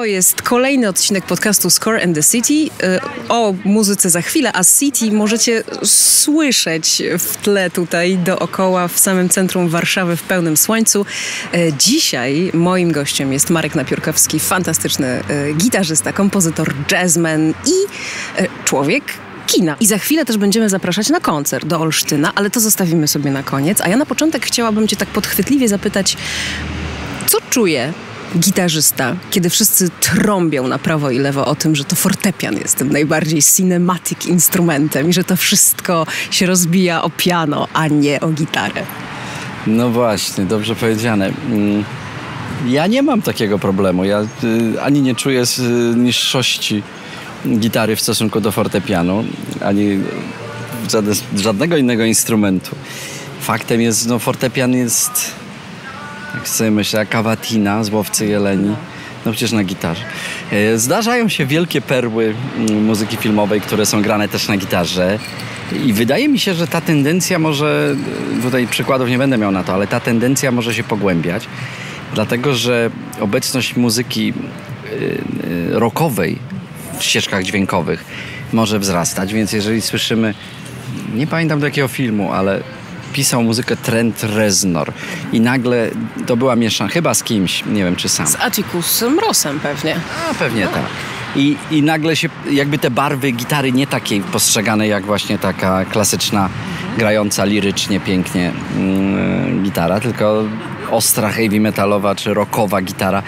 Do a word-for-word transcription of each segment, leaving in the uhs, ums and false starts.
jest kolejny odcinek podcastu Score and the City. O muzyce za chwilę, a City możecie słyszeć w tle tutaj dookoła w samym centrum Warszawy w pełnym słońcu. Dzisiaj moim gościem jest Marek Napiórkowski, fantastyczny gitarzysta, kompozytor, jazzman i człowiek kina. I za chwilę też będziemy zapraszać na koncert do Olsztyna, ale to zostawimy sobie na koniec. A ja na początek chciałabym cię tak podchwytliwie zapytać, co czuje gitarzysta, kiedy wszyscy trąbią na prawo i lewo o tym, że to fortepian jest tym najbardziej cinematic instrumentem i że to wszystko się rozbija o piano, a nie o gitarę. No właśnie, dobrze powiedziane. Ja nie mam takiego problemu. Ja ani nie czuję niższości gitary w stosunku do fortepianu, ani żadne, żadnego innego instrumentu. Faktem jest, no fortepian jest, jak sobie myślę, Cavatina z Łowcy Jeleni, no przecież na gitarze. Zdarzają się wielkie perły muzyki filmowej, które są grane też na gitarze i wydaje mi się, że ta tendencja może, tutaj przykładów nie będę miał na to, ale ta tendencja może się pogłębiać, dlatego że obecność muzyki rockowej w ścieżkach dźwiękowych może wzrastać, więc jeżeli słyszymy, nie pamiętam do jakiego filmu, ale pisał muzykę Trent Reznor i nagle to była mieszana, chyba z kimś, nie wiem czy sam. Z Atticusem Rossem pewnie. A pewnie no. tak. I, I nagle się jakby te barwy gitary nie takiej postrzegane jak właśnie taka klasyczna, mhm. grająca lirycznie, pięknie mm, gitara, tylko ostra heavy metalowa czy rockowa gitara.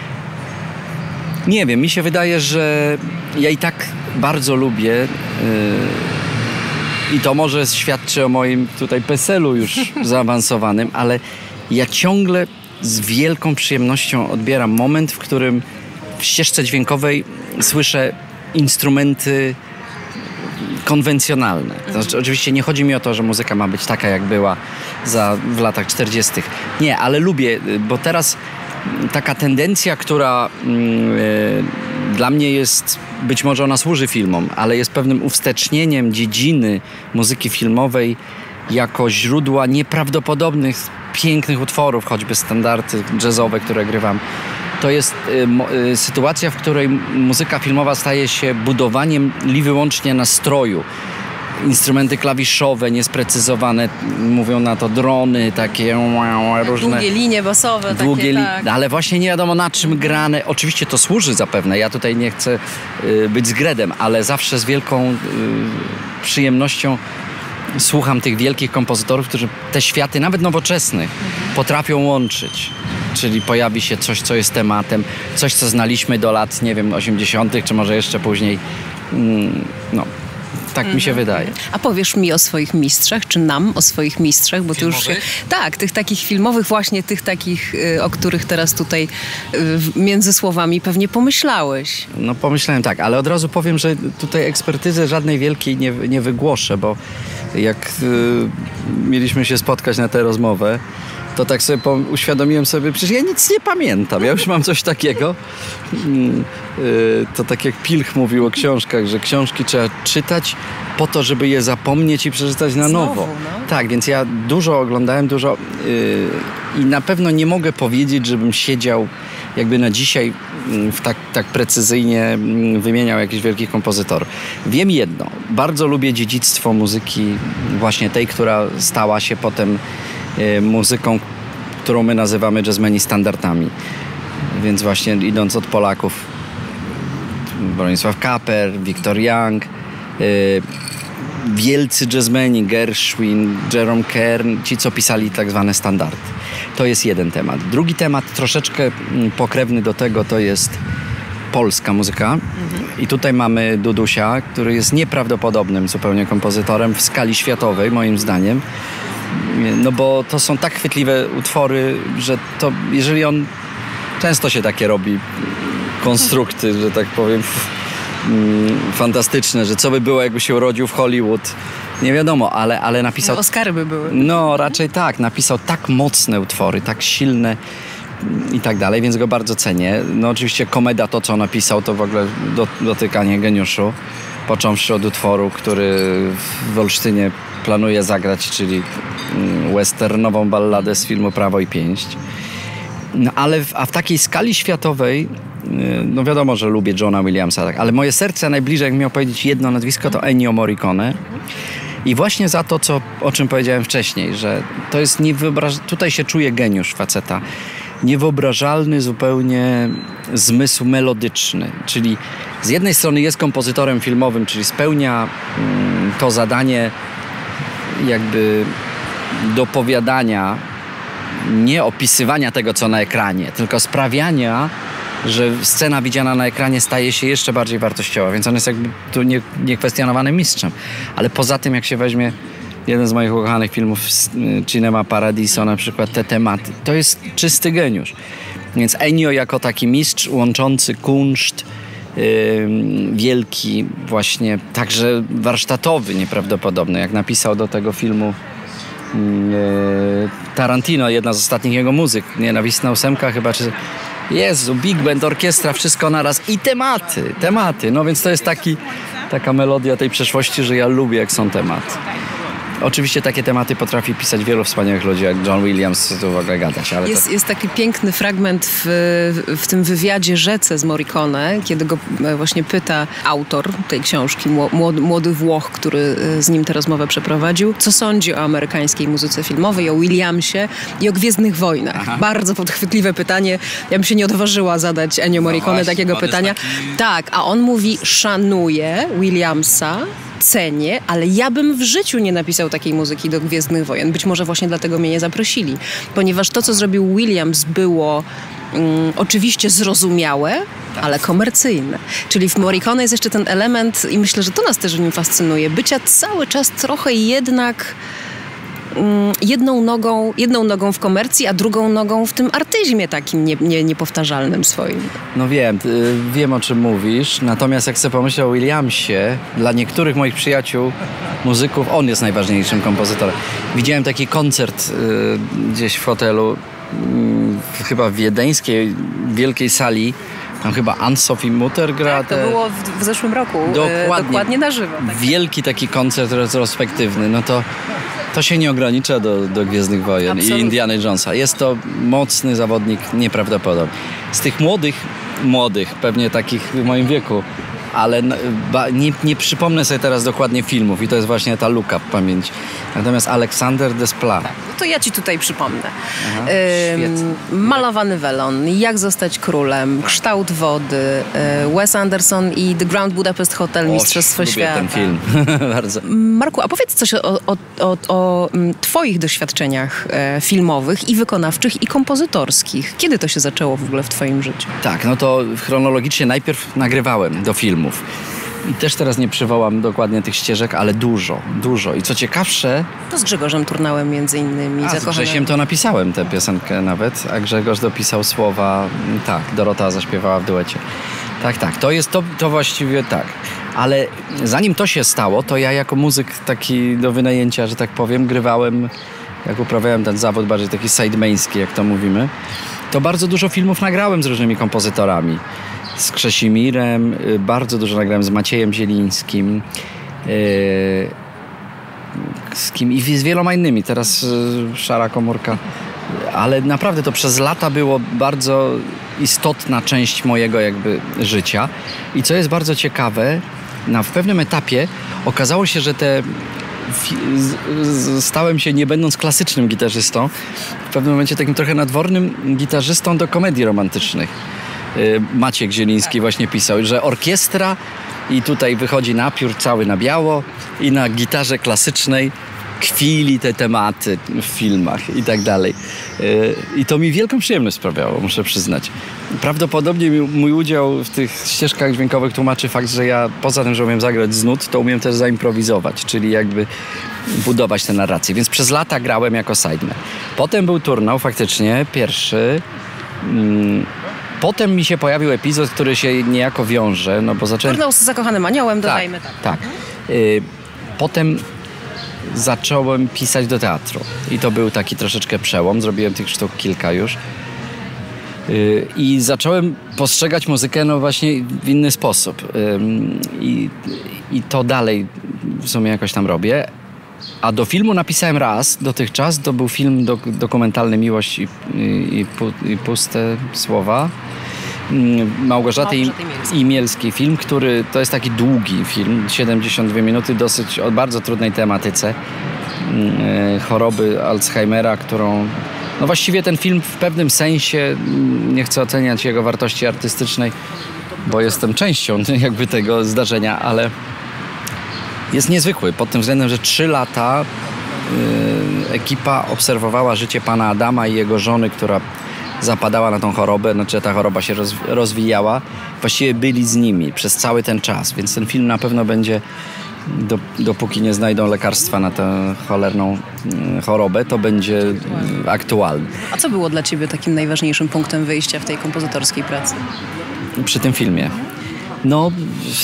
Nie wiem, mi się wydaje, że ja i tak bardzo lubię yy, i to może świadczy o moim tutaj peselu już zaawansowanym, ale ja ciągle z wielką przyjemnością odbieram moment, w którym w ścieżce dźwiękowej słyszę instrumenty konwencjonalne. Znaczy, oczywiście nie chodzi mi o to, że muzyka ma być taka, jak była za, w latach czterdziestych. Nie, ale lubię, bo teraz taka tendencja, która yy, dla mnie jest, być może ona służy filmom, ale jest pewnym uwstecznieniem dziedziny muzyki filmowej jako źródła nieprawdopodobnych, pięknych utworów, choćby standardy jazzowe, które grywam. To jest y, y, sytuacja, w której muzyka filmowa staje się budowaniem li wyłącznie nastroju. Instrumenty klawiszowe, niesprecyzowane, mówią na to drony, takie różne... Długie linie basowe. Długie takie, li... tak. Ale właśnie nie wiadomo na czym grane. Oczywiście to służy zapewne. Ja tutaj nie chcę y, być zgredem, ale zawsze z wielką y, przyjemnością słucham tych wielkich kompozytorów, którzy te światy, nawet nowoczesnych, mhm. potrafią łączyć. Czyli pojawi się coś, co jest tematem, coś, co znaliśmy do lat, nie wiem, osiemdziesiątych, czy może jeszcze później. Mm, no. Tak mm-hmm. mi się wydaje. A powiesz mi o swoich mistrzach, czy nam o swoich mistrzach? Bo ty już się, tak, tych takich filmowych, właśnie tych takich, o których teraz tutaj między słowami pewnie pomyślałeś. No pomyślałem tak, ale od razu powiem, że tutaj ekspertyzy żadnej wielkiej nie, nie wygłoszę, bo jak y, mieliśmy się spotkać na tę rozmowę, to tak sobie po, uświadomiłem sobie, przecież ja nic nie pamiętam, ja już mam coś takiego. To tak jak Pilch mówił o książkach, że książki trzeba czytać po to, żeby je zapomnieć i przeczytać na Znowu, nowo. no. Tak, więc ja dużo oglądałem, dużo yy, i na pewno nie mogę powiedzieć, żebym siedział jakby na dzisiaj w tak, tak precyzyjnie wymieniał jakichś wielkich kompozytorów. Wiem jedno, bardzo lubię dziedzictwo muzyki właśnie tej, która stała się potem muzyką, którą my nazywamy jazzmeni standardami. Więc właśnie idąc od Polaków, Bronisław Kaper, Victor Young, yy, wielcy jazzmeni, Gershwin, Jerome Kern, ci co pisali tak zwane standardy. To jest jeden temat. Drugi temat, troszeczkę pokrewny do tego, to jest polska muzyka. Mhm. I tutaj mamy Dudusia, który jest nieprawdopodobnym zupełnie kompozytorem w skali światowej, moim zdaniem. No bo to są tak chwytliwe utwory, że to, jeżeli on, często się takie robi konstrukty, że tak powiem, fantastyczne, że co by było, jakby się urodził w Hollywood, nie wiadomo, ale, ale napisał... No, Oscary by były. No, raczej tak, napisał tak mocne utwory, tak silne i tak dalej, więc go bardzo cenię. No oczywiście Komeda, to co napisał, to w ogóle do, dotykanie geniuszu, począwszy od utworu, który w Olsztynie planuje zagrać, czyli westernową balladę z filmu Prawo i Pięść. No ale w, a w takiej skali światowej no wiadomo, że lubię Johna Williamsa, tak, ale moje serce najbliżej, jak miał powiedzieć jedno nazwisko, to Ennio Morricone. I właśnie za to, co, o czym powiedziałem wcześniej, że to jest niewyobrażalne, tutaj się czuje geniusz faceta. Niewyobrażalny zupełnie zmysł melodyczny, czyli z jednej strony jest kompozytorem filmowym, czyli spełnia mm, to zadanie jakby dopowiadania, nie opisywania tego, co na ekranie, tylko sprawiania, że scena widziana na ekranie staje się jeszcze bardziej wartościowa, więc on jest jakby tu nie, niekwestionowanym mistrzem. Ale poza tym, jak się weźmie jeden z moich ukochanych filmów Cinema Paradiso, na przykład te tematy, to jest czysty geniusz. Więc Ennio jako taki mistrz łączący kunszt yy, wielki, właśnie także warsztatowy, nieprawdopodobny, jak napisał do tego filmu yy, Tarantino, jedna z ostatnich jego muzyk, Nienawistna ósemka chyba, czy Jezu, big band, orkiestra, wszystko naraz i tematy, tematy. No więc to jest taki, taka melodia tej przeszłości, że ja lubię, jak są tematy. Oczywiście takie tematy potrafi pisać wielu wspaniałych ludzi, jak John Williams, tu w ogóle gadać. Ale jest, to... jest taki piękny fragment w, w tym wywiadzie Rzece z Morricone, kiedy go właśnie pyta autor tej książki, młody, młody Włoch, który z nim tę rozmowę przeprowadził, co sądzi o amerykańskiej muzyce filmowej, o Williamsie i o Gwiezdnych Wojnach. Aha. Bardzo podchwytliwe pytanie. Ja bym się nie odważyła zadać Ennio Morricone no właśnie, takiego pytania. Taki... Tak, a on mówi, szanuje Williamsa, cenię, ale ja bym w życiu nie napisał takiej muzyki do Gwiezdnych Wojen. Być może właśnie dlatego mnie nie zaprosili. Ponieważ to, co zrobił Williams, było um, oczywiście zrozumiałe, tak, ale komercyjne. Czyli w Morricone jest jeszcze ten element, i myślę, że to nas też w nim fascynuje, bycia cały czas trochę jednak um, jedną nogą, jedną nogą w komercji, a drugą nogą w tym artyzmie takim nie, nie, niepowtarzalnym swoim. No wiem, y, wiem o czym mówisz, natomiast jak sobie pomyślę o Williamsie, dla niektórych moich przyjaciół, muzyków, on jest najważniejszym kompozytorem. Widziałem taki koncert y, gdzieś w hotelu, y, chyba w wiedeńskiej wielkiej sali, tam chyba Anne-Sophie Mutter gra. Tak, to te... było w, w zeszłym roku, dokładnie, dokładnie na żywo. Tak. Wielki taki koncert retrospektywny, no to to się nie ogranicza do, do Gwiezdnych Wojen Absolutnie. I Indiana Jonesa. Jest to mocny zawodnik, nieprawdopodobny. Z tych młodych, młodych, pewnie takich w moim wieku, ale ba, nie, nie przypomnę sobie teraz dokładnie filmów i to jest właśnie ta luka w pamięci. Natomiast Aleksander Desplat. Tak, to ja ci tutaj przypomnę. Aha, ym, Malowany welon, Jak zostać królem, Kształt wody, y, Wes Anderson i The Grand Budapest Hotel, Mistrzostwo Świata. Ten film. Bardzo. Marku, a powiedz coś o, o, o, o twoich doświadczeniach e, filmowych i wykonawczych i kompozytorskich. Kiedy to się zaczęło w ogóle w twoim życiu? Tak, no to chronologicznie najpierw nagrywałem do filmów. I też teraz nie przywołam dokładnie tych ścieżek, ale dużo, dużo. I co ciekawsze... To z Grzegorzem Turnałem między innymi. A, z Grzesiem to napisałem tę piosenkę nawet, a Grzegorz dopisał słowa, tak, Dorota zaśpiewała w duecie. Tak, tak, to jest to, to właściwie tak. Ale zanim to się stało, to ja jako muzyk taki do wynajęcia, że tak powiem, grywałem, jak uprawiałem ten zawód bardziej taki sidemeński, jak to mówimy, to bardzo dużo filmów nagrałem z różnymi kompozytorami. Z Krzesimirem, bardzo dużo nagrałem z Maciejem Zielińskim, z kim i z wieloma innymi, teraz Szara Komórka. Ale naprawdę to przez lata było bardzo istotna część mojego jakby życia. I co jest bardzo ciekawe, na w pewnym etapie okazało się, że te stałem się, nie będąc klasycznym gitarzystą, w pewnym momencie takim trochę nadwornym gitarzystą do komedii romantycznych. Maciek Zieliński właśnie pisał, że orkiestra i tutaj wychodzi napiór cały na biało i na gitarze klasycznej kwili te tematy w filmach i tak dalej. I to mi wielką przyjemność sprawiało, muszę przyznać. Prawdopodobnie mój udział w tych ścieżkach dźwiękowych tłumaczy fakt, że ja poza tym, że umiem zagrać z nut, to umiem też zaimprowizować, czyli jakby budować tę narrację. Więc przez lata grałem jako sideman. Potem był turnał faktycznie, pierwszy. Potem mi się pojawił epizod, który się niejako wiąże, no bo zacząłem... Turnał z Zakochanym Aniołem, dodajmy tak. Tak, tak. Y, potem zacząłem pisać do teatru i to był taki troszeczkę przełom, zrobiłem tych sztuk kilka już y, i zacząłem postrzegać muzykę no właśnie w inny sposób y, i, i to dalej w sumie jakoś tam robię. A do filmu napisałem raz dotychczas, to był film dok- dokumentalny Miłość i, i, i, pu- i puste słowa. Małgorzaty Imielskiej. Film, który to jest taki długi film, siedemdziesiąt dwie minuty, dosyć o bardzo trudnej tematyce choroby Alzheimera, którą no właściwie ten film w pewnym sensie, nie chcę oceniać jego wartości artystycznej, bo jestem częścią jakby tego zdarzenia, ale jest niezwykły pod tym względem, że trzy lata yy, ekipa obserwowała życie pana Adama i jego żony, która zapadała na tą chorobę, znaczy ta choroba się roz, rozwijała. Właściwie byli z nimi przez cały ten czas, więc ten film na pewno będzie, do, dopóki nie znajdą lekarstwa na tę cholerną yy, chorobę, to będzie yy, aktualny. A co było dla ciebie takim najważniejszym punktem wyjścia w tej kompozytorskiej pracy? Przy tym filmie? No...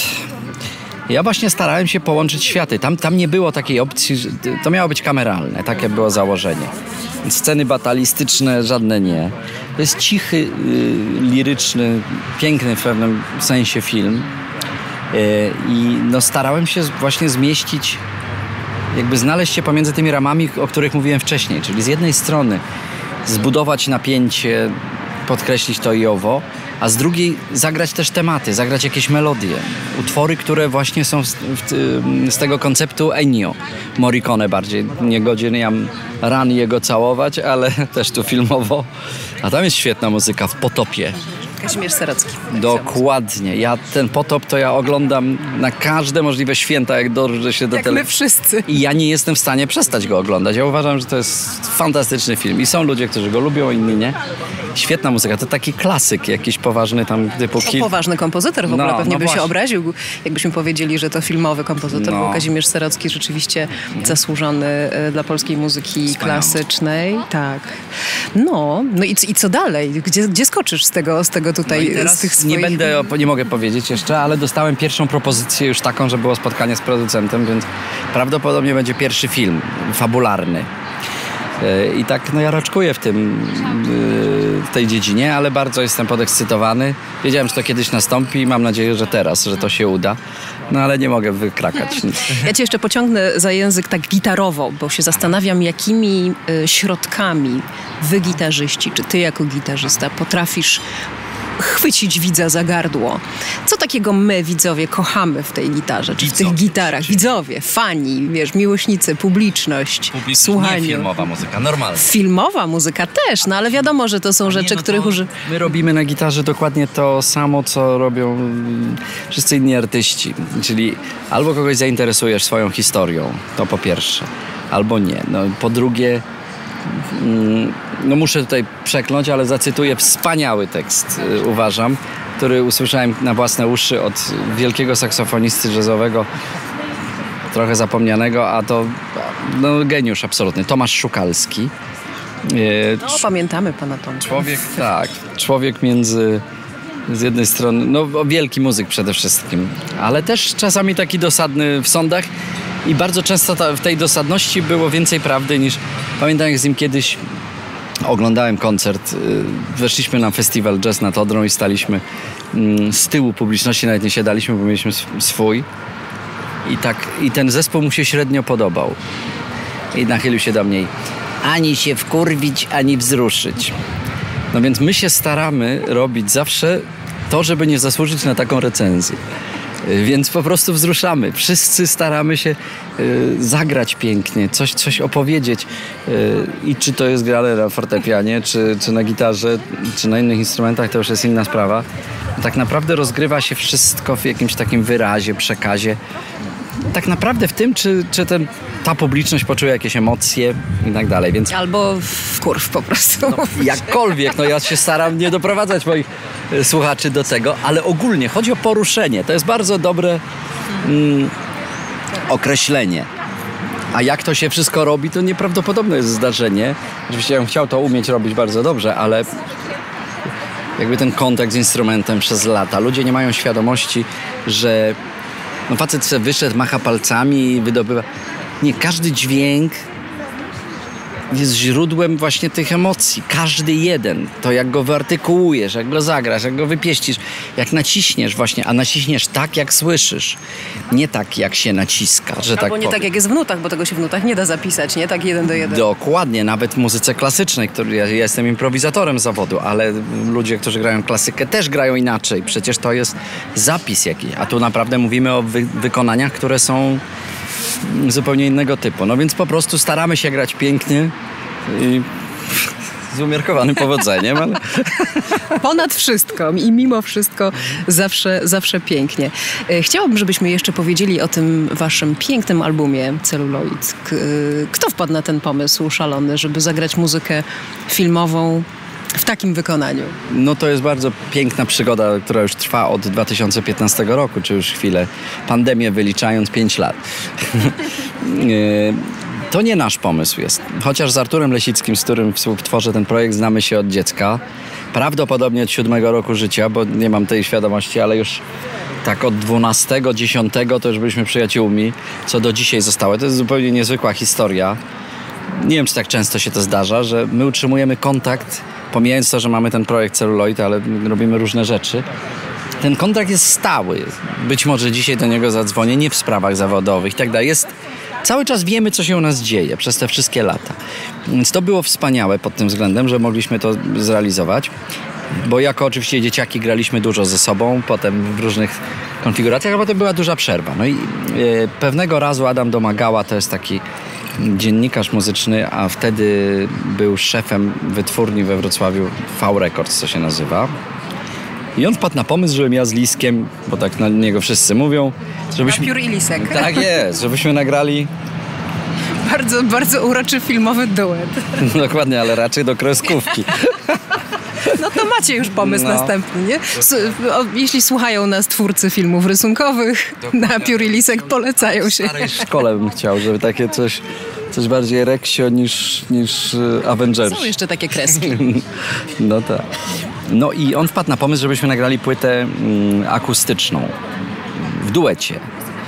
Ja właśnie starałem się połączyć światy. Tam, tam nie było takiej opcji, że to miało być kameralne. Takie było założenie. Sceny batalistyczne żadne nie. To jest cichy, yy, liryczny, piękny w pewnym sensie film. Yy, I no, starałem się właśnie zmieścić, jakby znaleźć się pomiędzy tymi ramami, o których mówiłem wcześniej. Czyli z jednej strony zbudować napięcie, podkreślić to i owo, a z drugiej zagrać też tematy, zagrać jakieś melodie, utwory, które właśnie są z, w, z tego konceptu Ennio Morricone bardziej. Nie godzien ran jego całować, ale też tu filmowo. A tam jest świetna muzyka w Potopie. Kazimierz Serocki. Dokładnie. Ja ten Potop to ja oglądam na każde możliwe święta, jak dążę się do Jak tele... my wszyscy. I ja nie jestem w stanie przestać go oglądać. Ja uważam, że to jest fantastyczny film. I są ludzie, którzy go lubią, inni nie. Świetna muzyka. To taki klasyk, jakiś poważny tam typu... Kil... Poważny kompozytor w ogóle no, pewnie no by właśnie. się obraził, jakbyśmy powiedzieli, że to filmowy kompozytor. No. Był Kazimierz Serocki, rzeczywiście zasłużony dla polskiej muzyki Wspaniała. klasycznej. Tak. No, no i, i co dalej? Gdzie, gdzie skoczysz z tego, z tego tutaj, No z tych swoich... Nie będę, nie mogę powiedzieć jeszcze, ale dostałem pierwszą propozycję już taką, że było spotkanie z producentem, więc prawdopodobnie będzie pierwszy film fabularny. I tak no ja raczkuję w tym, w tej dziedzinie, ale bardzo jestem podekscytowany. Wiedziałem, że to kiedyś nastąpi i mam nadzieję, że teraz, że to się uda. No ale nie mogę wykrakać. Ja cię jeszcze pociągnę za język tak gitarowo, bo się zastanawiam, jakimi y, środkami wy gitarzyści, czy ty jako gitarzysta potrafisz chwycić widza za gardło. Co takiego my, widzowie, kochamy w tej gitarze, czy widzowie, w tych gitarach? Czyli... Widzowie, fani, wiesz, miłośnicy, publiczność, publiczność słuchanie. Nie filmowa muzyka, normalna. Filmowa muzyka też, no ale wiadomo, że to są rzeczy, no których uży... My robimy na gitarze dokładnie to samo, co robią wszyscy inni artyści. Czyli albo kogoś zainteresujesz swoją historią, to po pierwsze, albo nie. No, po drugie, no muszę tutaj przekląć, ale zacytuję wspaniały tekst, uważam, który usłyszałem na własne uszy od wielkiego saksofonisty jazzowego, trochę zapomnianego, a to no, geniusz absolutny, Tomasz Szukalski. No, pamiętamy pana Tomka. Człowiek, tak, człowiek między, z jednej strony, no wielki muzyk przede wszystkim, ale też czasami taki dosadny w sądach i bardzo często ta, w tej dosadności było więcej prawdy niż, pamiętam jak z nim kiedyś oglądałem koncert, weszliśmy na festiwal Jazz nad Odrą i staliśmy z tyłu publiczności, nawet nie siadaliśmy, bo mieliśmy swój i tak, i ten zespół mu się średnio podobał i nachylił się do mnie: ani się wkurwić, ani wzruszyć. No więc my się staramy robić zawsze to, żeby nie zasłużyć na taką recenzję. Więc po prostu wzruszamy. Wszyscy staramy się y, zagrać pięknie, coś, coś opowiedzieć. Y, I czy to jest grane na fortepianie, czy, czy na gitarze, czy na innych instrumentach, to już jest inna sprawa. Tak naprawdę rozgrywa się wszystko w jakimś takim wyrazie, przekazie. Tak naprawdę w tym, czy, czy ten, ta publiczność poczuje jakieś emocje i tak dalej. Więc... Albo w kurw po prostu. No, jakkolwiek, no ja się staram nie doprowadzać moich y, słuchaczy do tego, ale ogólnie chodzi o poruszenie. To jest bardzo dobre mm, określenie. A jak to się wszystko robi, to nieprawdopodobne jest zdarzenie. Oczywiście ja bym chciał to umieć robić bardzo dobrze, ale jakby ten kontakt z instrumentem przez lata. Ludzie nie mają świadomości, że no facet sobie wyszedł, macha palcami i wydobywa. Nie, każdy dźwięk jest źródłem właśnie tych emocji. Każdy jeden. To jak go wyartykułujesz, jak go zagrasz, jak go wypieścisz, jak naciśniesz właśnie, a naciśniesz tak, jak słyszysz. Nie tak, jak się naciska, że Albo tak nie powiem. tak, jak jest w nutach, bo tego się w nutach nie da zapisać, nie? Tak jeden do jeden. Dokładnie, nawet w muzyce klasycznej, który ja, ja jestem improwizatorem zawodu, ale ludzie, którzy grają klasykę, też grają inaczej. Przecież to jest zapis jakiś, a tu naprawdę mówimy o wy- wykonaniach, które są zupełnie innego typu. No więc po prostu staramy się grać pięknie i z umiarkowanym powodzeniem, ale... Ponad wszystko i mimo wszystko zawsze, zawsze pięknie. Chciałabym, żebyśmy jeszcze powiedzieli o tym waszym pięknym albumie Celluloid. Kto wpadł na ten pomysł szalony, żeby zagrać muzykę filmową w takim wykonaniu? No to jest bardzo piękna przygoda, która już trwa od dwa tysiące piętnastego roku, czy już chwilę, pandemię wyliczając pięć lat. To nie nasz pomysł jest. Chociaż z Arturem Lesickim, z którym współtworzę ten projekt, znamy się od dziecka. Prawdopodobnie od siódmego roku życia, bo nie mam tej świadomości, ale już tak od dwunastego, dziesiątego to już byliśmy przyjaciółmi, co do dzisiaj zostało. To jest zupełnie niezwykła historia. Nie wiem, czy tak często się to zdarza, że my utrzymujemy kontakt, pomijając to, że mamy ten projekt Celluloid, ale robimy różne rzeczy. Ten kontakt jest stały. Być może dzisiaj do niego zadzwonię, nie w sprawach zawodowych i tak dalej. Jest, cały czas wiemy, co się u nas dzieje przez te wszystkie lata. Więc to było wspaniałe pod tym względem, że mogliśmy to zrealizować. Bo jako oczywiście dzieciaki graliśmy dużo ze sobą, potem w różnych konfiguracjach, a potem była duża przerwa. No i e, pewnego razu Adam Domagała, to jest taki dziennikarz muzyczny, a wtedy był szefem wytwórni we Wrocławiu V Records, co się nazywa. I on wpadł na pomysł, żebym ja z Liskiem, bo tak na niego wszyscy mówią, żebyśmy... Napiór i Lisek. Tak jest, żebyśmy nagrali... Bardzo, bardzo uroczy filmowy duet. Dokładnie, ale raczej do kreskówki. No to macie już pomysł No. następny, nie? S- o, jeśli słuchają nas twórcy filmów rysunkowych, Napiór i Lisek polecają się. W starej szkole bym chciał, żeby takie coś, coś bardziej Reksio niż, niż e, Avengersi. Są jeszcze takie kreski. No tak. No i on wpadł na pomysł, żebyśmy nagrali płytę mm, akustyczną w duecie.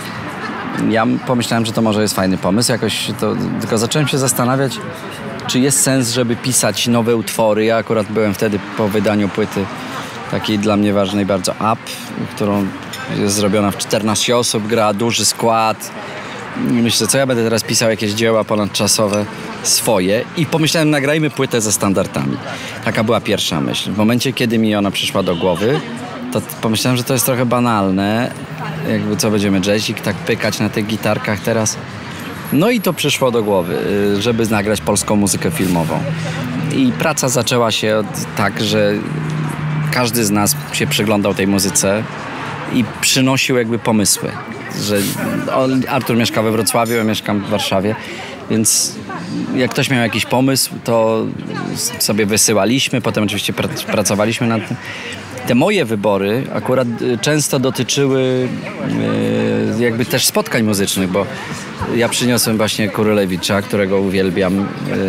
Ja pomyślałem, że to może jest fajny pomysł, jakoś to, tylko zacząłem się zastanawiać, czy jest sens, żeby pisać nowe utwory. Ja akurat byłem wtedy po wydaniu płyty takiej dla mnie ważnej bardzo Up, którą jest zrobiona w czternaście osób, gra duży skład. I myślę, co ja będę teraz pisał, jakieś dzieła ponadczasowe swoje i pomyślałem, nagrajmy płytę ze standardami. Taka była pierwsza myśl. W momencie, kiedy mi ona przyszła do głowy, to pomyślałem, że to jest trochę banalne. Jakby co, będziemy jazzik tak pykać na tych gitarkach teraz. No i to przyszło do głowy, żeby nagrać polską muzykę filmową. I praca zaczęła się od, tak, że każdy z nas się przyglądał tej muzyce i przynosił jakby pomysły. Że on, Artur mieszka we Wrocławiu, ja mieszkam w Warszawie, więc jak ktoś miał jakiś pomysł, to sobie wysyłaliśmy, potem oczywiście pr- pracowaliśmy nad tym. Te moje wybory akurat często dotyczyły e, jakby też spotkań muzycznych, bo ja przyniosłem właśnie Kurylewicza, którego uwielbiam e,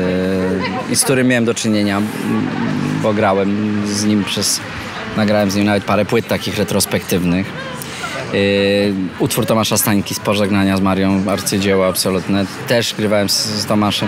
i z którym miałem do czynienia, bo grałem z nim przez, nagrałem z nim nawet parę płyt takich retrospektywnych. E, utwór Tomasza Stańki z Pożegnania z Marią, arcydzieło absolutne, też grywałem z, z Tomaszem.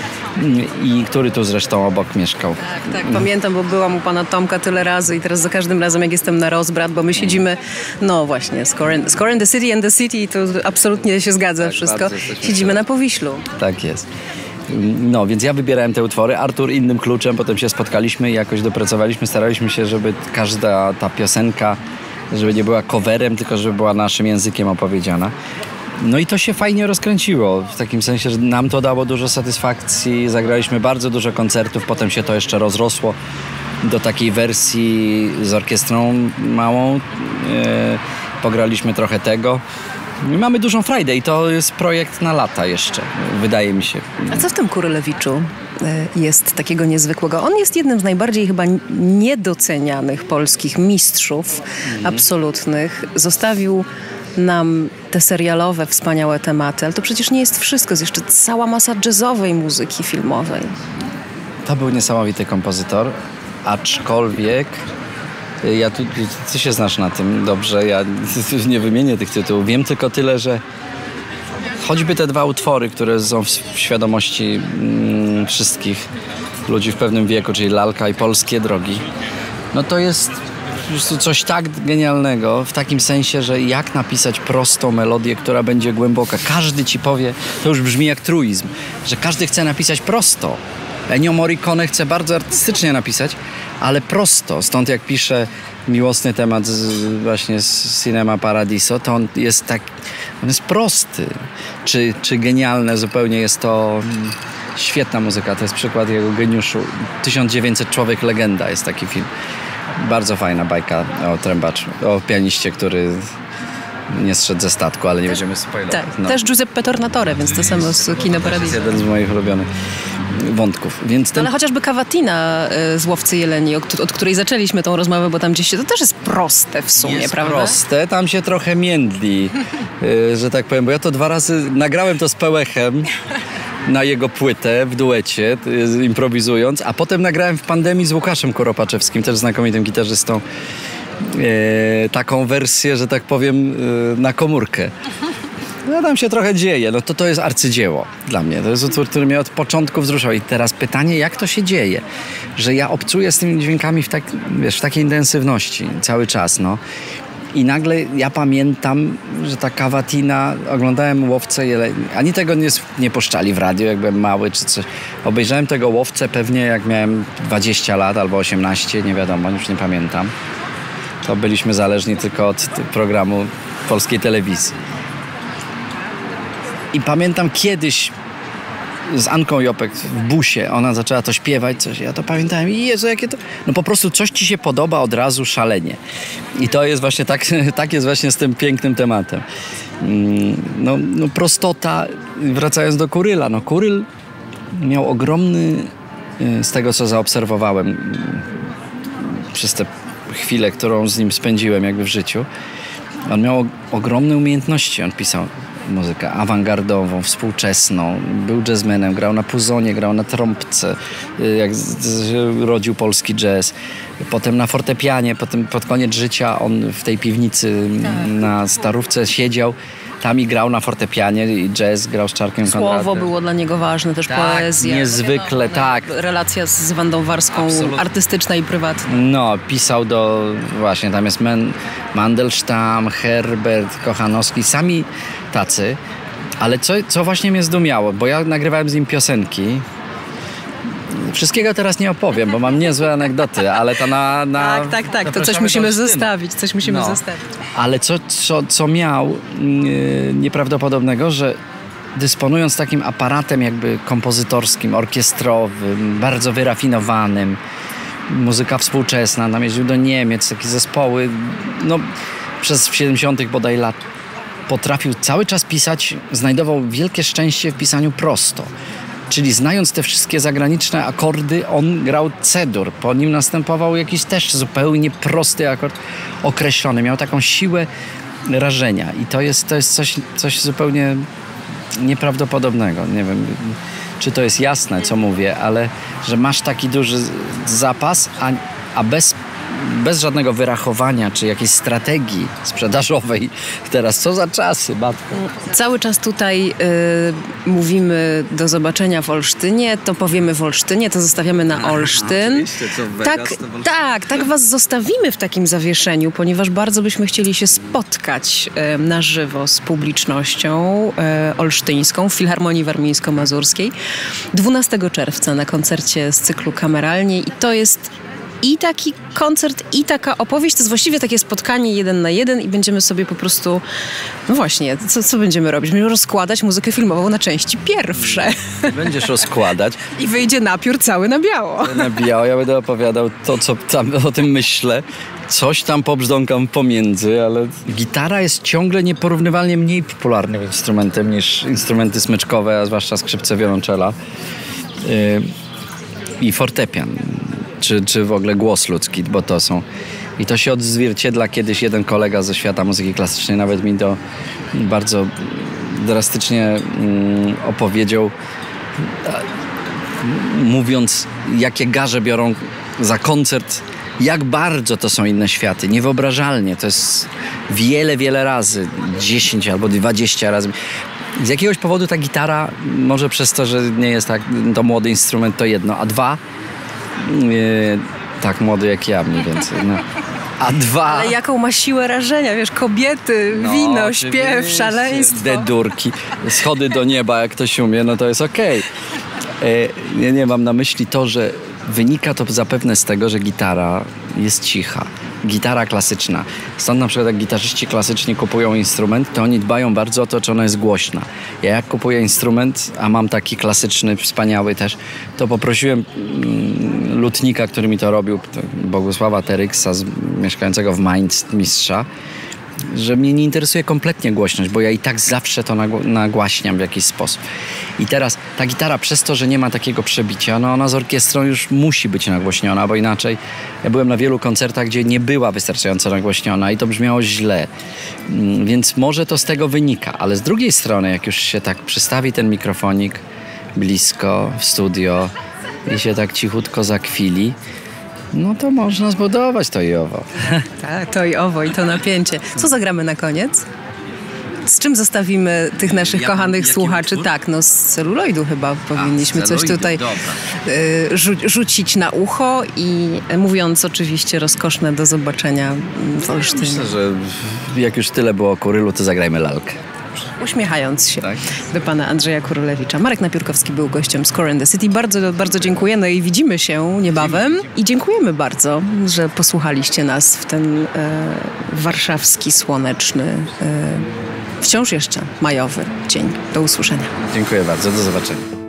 I który tu zresztą obok mieszkał. Tak, tak, pamiętam, bo byłam u pana Tomka tyle razy i teraz za każdym razem, jak jestem na rozbrat, bo my siedzimy, no właśnie, Score and, Score and the City and the City, to absolutnie się zgadza Tak, wszystko. bardzo jesteśmy Siedzimy na Powiślu. Tak jest. No, więc ja wybierałem te utwory, Artur innym kluczem, potem się spotkaliśmy i jakoś dopracowaliśmy, staraliśmy się, żeby każda ta piosenka, żeby nie była coverem, tylko żeby była naszym językiem opowiedziana. No i to się fajnie rozkręciło, w takim sensie, że nam to dało dużo satysfakcji, zagraliśmy bardzo dużo koncertów, potem się to jeszcze rozrosło do takiej wersji z orkiestrą małą, e, pograliśmy trochę tego. I mamy dużą frajdę i to jest projekt na lata jeszcze, wydaje mi się. A co w tym Kurylewiczu jest takiego niezwykłego? On jest jednym z najbardziej chyba niedocenianych polskich mistrzów mm. absolutnych. Zostawił nam te serialowe, wspaniałe tematy, ale to przecież nie jest wszystko. Jest jeszcze cała masa jazzowej muzyki filmowej. To był niesamowity kompozytor, aczkolwiek ja tu, ty się znasz na tym dobrze, ja nie wymienię tych tytułów. Wiem tylko tyle, że choćby te dwa utwory, które są w, w świadomości mm, wszystkich ludzi w pewnym wieku, czyli Lalka i Polskie Drogi, no to jest po prostu coś tak genialnego, w takim sensie, że jak napisać prostą melodię, która będzie głęboka. Każdy ci powie, to już brzmi jak truizm, że każdy chce napisać prosto. Ennio Morricone chce bardzo artystycznie napisać, ale prosto. Stąd jak pisze miłosny temat z, właśnie z Cinema Paradiso, to on jest tak, on jest prosty. Czy, czy genialne zupełnie jest to... Świetna muzyka, to jest przykład jego geniuszu. tysiąc dziewięćset Człowiek Legenda jest taki film. Bardzo fajna bajka o trębaczu, o pianiście, który nie zszedł ze statku, ale nie też, będziemy spoilować. Tak, no. Też Giuseppe Tornatore, więc to samo z Kino Paradiso. To jest jeden z moich ulubionych wątków. Więc ten... Ale chociażby Cavatina z Łowcy Jeleni, od, od której zaczęliśmy tą rozmowę, bo tam gdzieś się, to też jest proste w sumie, jest prawda? proste, tam się trochę międli, że tak powiem, bo ja to dwa razy, nagrałem to z Pełechem na jego płytę w duecie, improwizując, a potem nagrałem w pandemii z Łukaszem Kuropaczewskim, też znakomitym gitarzystą, e, taką wersję, że tak powiem, e, na komórkę. No tam się trochę dzieje, no to to jest arcydzieło dla mnie. To jest utwór, który mnie od początku wzruszał. I teraz pytanie, jak to się dzieje, że ja obcuję z tymi dźwiękami w, tak, wiesz, w takiej intensywności cały czas, no. I nagle ja pamiętam, że ta Cavatina, oglądałem Łowcę Jeleni. Ani tego nie, nie puszczali w radio, jak byłem mały czy coś. Obejrzałem tego Łowcę pewnie jak miałem dwadzieścia lat albo osiemnaście, nie wiadomo, już nie pamiętam. To byliśmy zależni tylko od programu polskiej telewizji. I pamiętam kiedyś z Anką Jopek w busie, ona zaczęła to śpiewać, coś, ja to pamiętałem i Jezu, jakie to... No po prostu coś ci się podoba od razu szalenie. I to jest właśnie tak, tak jest właśnie z tym pięknym tematem. No, no prostota, wracając do Kuryla, no Kuryl miał ogromny, z tego co zaobserwowałem przez tę chwilę, którą z nim spędziłem jakby w życiu, on miał ogromne umiejętności, on pisał muzykę awangardową, współczesną. Był jazzmenem, grał na puzonie, grał na trąbce, jak rodził polski jazz. Potem na fortepianie, potem pod koniec życia on w tej piwnicy tak. na Starówce siedział. Tam i grał na fortepianie i jazz, grał z Czarkiem Konradem. Słowo było dla niego ważne, też tak, poezja. Niezwykle, no, tak. Relacja z Wandą Warską, absolutnie. Artystyczna i prywatna. No, pisał do, właśnie tam jest Men, Mandelstam, Herbert, Kochanowski, sami tacy. Ale co, co właśnie mnie zdumiało, bo ja nagrywałem z nim piosenki. Wszystkiego teraz nie opowiem, bo mam niezłe anegdoty, ale to na... na tak, tak, tak, to coś musimy zostawić, coś musimy no. zostawić. Ale co, co, co miał yy, nieprawdopodobnego, że dysponując takim aparatem jakby kompozytorskim, orkiestrowym, bardzo wyrafinowanym, muzyka współczesna, tam jeździł do Niemiec, takie zespoły, no przez siedemdziesiątych bodaj lat potrafił cały czas pisać, znajdował wielkie szczęście w pisaniu prosto. Czyli znając te wszystkie zagraniczne akordy, on grał C-dur. Po nim następował jakiś też zupełnie prosty akord określony. Miał taką siłę rażenia. I to jest, to jest coś, coś zupełnie nieprawdopodobnego. Nie wiem, czy to jest jasne, co mówię, ale że masz taki duży zapas, a, a bez bez żadnego wyrachowania czy jakiejś strategii sprzedażowej. Teraz co za czasy, matko. Cały czas tutaj y, mówimy do zobaczenia w Olsztynie, to powiemy w Olsztynie, to zostawiamy na Olsztyn. Oczywiście, co w Vegas, tak, to w tak, tak was zostawimy w takim zawieszeniu, ponieważ bardzo byśmy chcieli się spotkać y, na żywo z publicznością y, olsztyńską w Filharmonii Warmińsko-Mazurskiej dwunastego czerwca na koncercie z cyklu Kameralnie i to jest i taki koncert, i taka opowieść. To jest właściwie takie spotkanie jeden na jeden i będziemy sobie po prostu... No właśnie, co, co będziemy robić? Będziemy rozkładać muzykę filmową na części pierwsze. Będziesz rozkładać. I wyjdzie napiór cały na biało. Na biało. Ja będę opowiadał to, co tam o tym myślę. Coś tam pobrzdąkam pomiędzy, ale gitara jest ciągle nieporównywalnie mniej popularnym instrumentem niż instrumenty smyczkowe, a zwłaszcza skrzypce, wiolonczela yy, i fortepian. Czy, czy w ogóle głos ludzki, bo to są... I to się odzwierciedla. Kiedyś jeden kolega ze świata muzyki klasycznej nawet mi to bardzo drastycznie mm, opowiedział, mówiąc, jakie garze biorą za koncert, jak bardzo to są inne światy. Niewyobrażalnie. To jest wiele, wiele razy, dziesięć albo dwadzieścia razy. Z jakiegoś powodu ta gitara, może przez to, że nie jest tak, to młody instrument, to jedno, a dwa, yy, tak młody jak ja mniej więcej, no. A dwa... Ale jaką ma siłę rażenia, wiesz, kobiety, no, wino, śpiew, szaleństwo. Dedurki, schody do nieba, jak ktoś umie, no to jest okej. Okay. Nie, nie mam na myśli to, że wynika to zapewne z tego, że gitara jest cicha. Gitara klasyczna. Stąd na przykład jak gitarzyści klasyczni kupują instrument, to oni dbają bardzo o to, czy ona jest głośna. Ja jak kupuję instrument, a mam taki klasyczny, wspaniały też, to poprosiłem mm, lutnika, który mi to robił, Bogusława Teryksa, z, mieszkającego w Mainz, mistrza, że mnie nie interesuje kompletnie głośność, bo ja i tak zawsze to nagłaśniam w jakiś sposób. I teraz ta gitara przez to, że nie ma takiego przebicia, no ona z orkiestrą już musi być nagłośniona, bo inaczej ja byłem na wielu koncertach, gdzie nie była wystarczająco nagłośniona i to brzmiało źle. Więc może to z tego wynika, ale z drugiej strony, jak już się tak przystawi ten mikrofonik blisko w studio i się tak cichutko zakwili, no to można zbudować to i owo. Tak, to i owo i to napięcie. Co zagramy na koniec? Z czym zostawimy tych naszych Jak, kochanych słuchaczy? Utwór? Tak, no z celuloidu chyba powinniśmy A, coś tutaj y, rzu rzucić na ucho i mówiąc oczywiście rozkoszne do zobaczenia w Olsztynie. Myślę, że jak już tyle było o Kurylu, to zagrajmy lalkę. Uśmiechając się tak? do pana Andrzeja Kurylewicza. Marek Napiórkowski był gościem Score and the City. Bardzo, bardzo dziękujemy i widzimy się niebawem. I dziękujemy bardzo, że posłuchaliście nas w ten e, warszawski, słoneczny, e, wciąż jeszcze majowy dzień. Do usłyszenia. Dziękuję bardzo. Do zobaczenia.